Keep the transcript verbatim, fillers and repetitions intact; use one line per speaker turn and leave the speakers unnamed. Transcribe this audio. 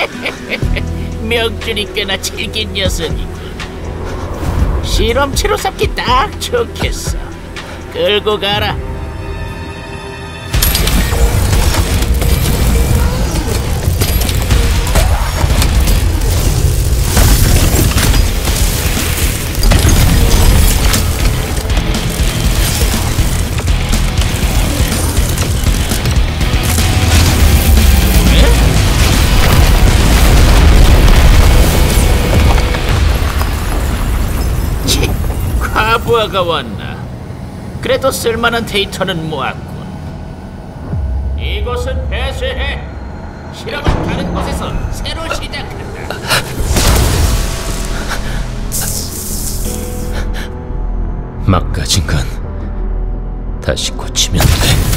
명줄이 꽤나 질긴 녀석이군. 실험체로 삼기 딱 좋겠어. 끌고 가라. 과부하가 왔나? 그래도 쓸만한 데이터는 모았군. 이곳은 폐쇄해. 실험은 다른 곳에서 새로 시작한다.
막가진 건 다시 고치면 돼.